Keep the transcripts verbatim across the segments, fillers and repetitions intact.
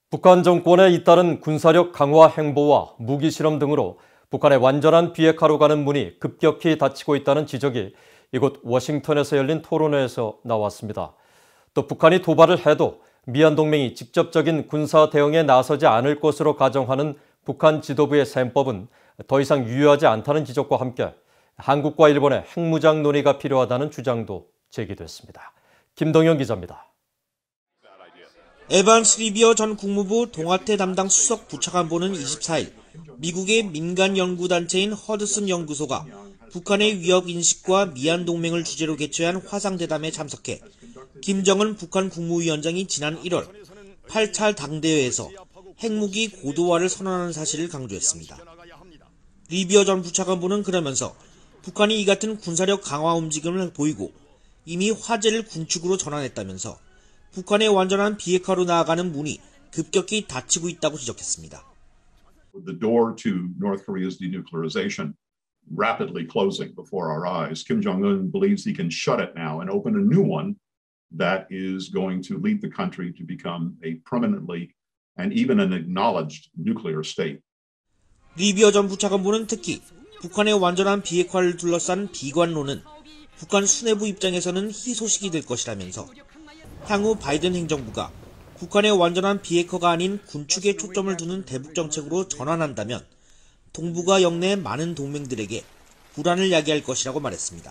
북한 정권의 잇따른 군사력 강화 행보와 무기 실험 등으로 북한의 완전한 비핵화로 가는 문이 급격히 닫히고 있다는 지적이 이곳 워싱턴에서 열린 토론회에서 나왔습니다. 또 북한이 도발을 해도 미얀 동맹이 직접적인 군사 대응에 나서지 않을 것으로 가정하는 북한 지도부의 셈법은 더 이상 유효하지 않다는 지적과 함께 한국과 일본의 핵무장 논의가 필요하다는 주장도 제기됐습니다. 김동현 기자입니다. 에반스 리비어 전 국무부 동아태 담당 수석 부차관보는 이십사일 미국의 민간 연구단체인 허드슨 연구소가 북한의 위협 인식과 미얀 동맹을 주제로 개최한 화상대담에 참석해 김정은 북한 국무위원장이 지난 일월 팔 차 당대회에서 핵무기 고도화를 선언하는 사실을 강조했습니다. 리비어 전 부차관보는 그러면서 북한이 이 같은 군사력 강화 움직임을 보이고 이미 화제를 군축으로 전환했다면서 북한의 완전한 비핵화로 나아가는 문이 급격히 닫히고 있다고 지적했습니다. The door to North Korea's denuclearization rapidly closing before our eyes. Kim Jong-un believes he can shut it now and open a new one that is going to lead the country to become a permanently and even an acknowledged nuclear state. 리비어 전 부차관보는 특히 북한의 완전한 비핵화를 둘러싼 비관론은 북한 수뇌부 입장에서는 희소식이 될 것이라면서 향후 바이든 행정부가 북한의 완전한 비핵화가 아닌 군축에 초점을 두는 대북 정책으로 전환한다면 동북아 영내 많은 동맹들에게 불안을 야기할 것이라고 말했습니다.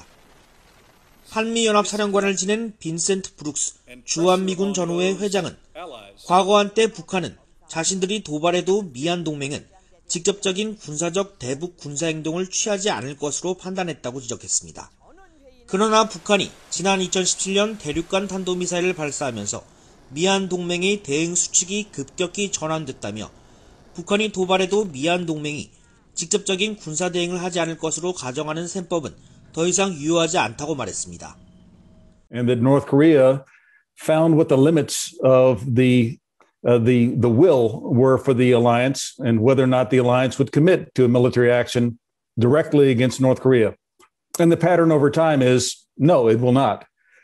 한미연합사령관을 지낸 빈센트 브룩스 주한미군 전후회 회장은 과거 한때 북한은 자신들이 도발해도 미얀 동맹은 직접적인 군사적 대북 군사행동을 취하지 않을 것으로 판단했다고 지적했습니다. 그러나 북한이 지난 이천십칠년 대륙간 탄도미사일을 발사하면서 미얀 동맹의 대응 수칙이 급격히 전환됐다며 북한이 도발해도 미얀 동맹이 직접적인 군사 대응을 하지 않을 것으로 가정하는 셈법은 더 이상 유효하지 않다고 말했습니다. And that North Korea found what the limits of the uh, the the will were for the alliance and whether or not the alliance would commit to a military action directly against North Korea. And the pattern over time is no, it will not.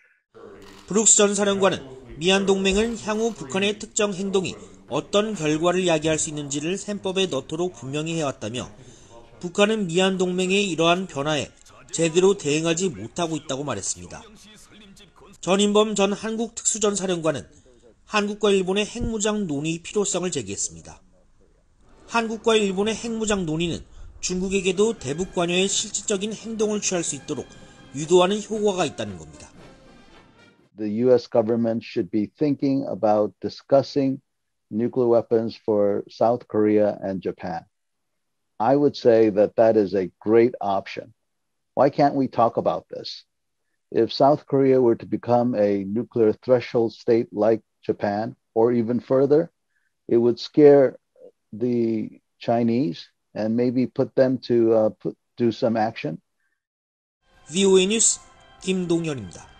브룩스 전 사령관은 미얀 동맹은 향후 북한의 특정 행동이 어떤 결과를 야기할 수 있는지를 셈법에 넣도록 분명히 해왔다며 북한은 미얀 동맹의 이러한 변화에 제대로 대응하지 못하고 있다고 말했습니다. 전인범 전 한국 특수전 사령관은 한국과 일본의 핵무장 논의 필요성을 제기했습니다. 한국과 일본의 핵무장 논의는 중국에게도 대북 관여에 실질적인 행동을 취할 수 있도록 유도하는 효과가 있다는 겁니다. The U S government should be thinking about discussing nuclear weapons for South Korea and Japan. I would say that that is a great option. Why can't we talk about this? If South Korea were to become a nuclear threshold state like Japan, or even further, it would scare the Chinese and maybe put them to uh, put, do some action. 브이오에이 뉴스 김동현입니다.